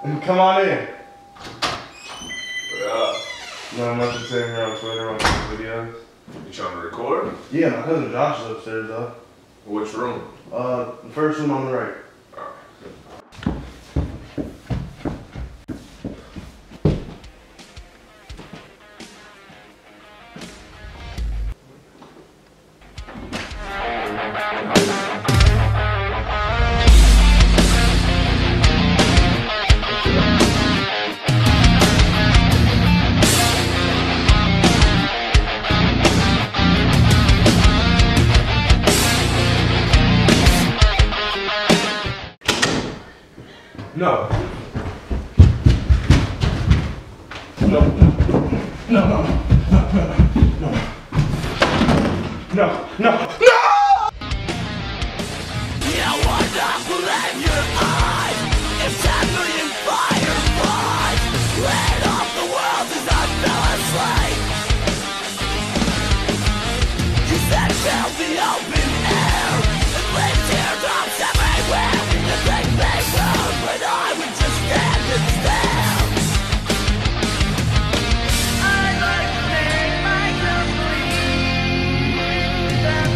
Come on in. What up? Not much to say here on Twitter on videos. You trying to record? Yeah, my cousin Josh is upstairs though. Which room? The first room on the right. No. No. No. No. No. No. No. No. You would not believe your eyes if 10 million fireflies lit up the world as I fell asleep. You said fill the open air and leave teardrops everywhere. You think they would, but I would just stand and stare. I'd like to make myself believe that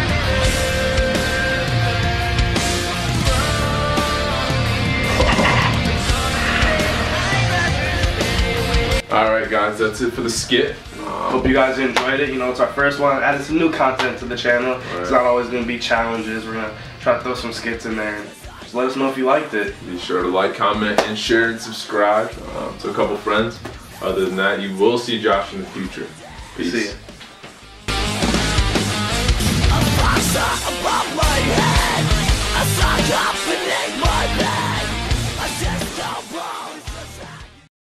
Alright guys, that's it for the skit. Hope you guys enjoyed it. You know, it's our first one. Added some new content to the channel. Right. It's not always going to be challenges. We're going to try to throw some skits in there. And just let us know if you liked it. Be sure to like, comment, and share, and subscribe to a couple friends. Other than that, you will see Josh in the future. Peace. See ya. above my head, a sock up beneath my bed.